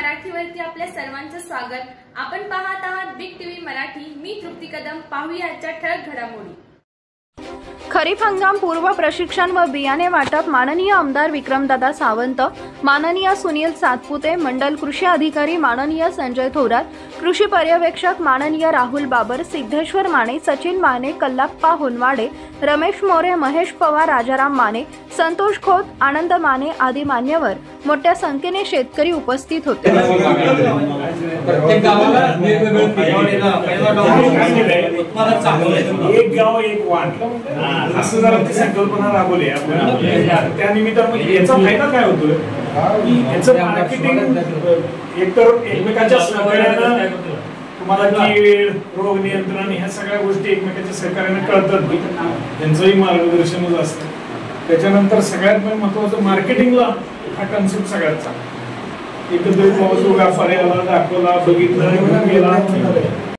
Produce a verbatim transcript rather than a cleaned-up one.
मराठीवरती आपल्या सर्वांचं स्वागत। आपण पाहत आहात बिग टीव्ही मराठी। मी तृप्ती कदम। पाहूया आजच्या ठळक घडामोडी। खरीप हंगाम पूर्व प्रशिक्षण व बियाणे वाटप माननीय आमदार विक्रमदादा सावंत, माननीय सुनील सातपुते, मंडल कृषी अधिकारी माननीय संजय थोरात, कृषी पर्यवेक्षक माननीय राहुल बाबर, सिद्धेश्वर माने, सचिन माने, कल्लाप्पा होनवाडे, रमेश मोरे, महेश पवार, राजाराम माने, संतोष खोत, आनंद माने आदी मान्यवर मोठ्या संख्येने शेतकरी उपस्थित होते। प्रत्येक गावाला एक गाव एक वाण असं जरा ती संकल्पना राबवली आपण। त्या निमित्ताने याचा फायदा काय होतोय की याचं मार्केटिंग एकतर एकमेकांच्या सहकार्याने तुम्हाला कीड रोग नियंत्रण ह्या सगळ्या गोष्टी एकमेकांच्या सहकार्याने कळतात, त्यांचंही मार्गदर्शनच असतं। त्याच्यानंतर सगळ्यात महत्त्वाचं मार्केटिंगला हा कन्सेप्ट सगळ्यात चांगला एकत्रित व्यापाऱ्याला दाखवला, बघितलं, गेला।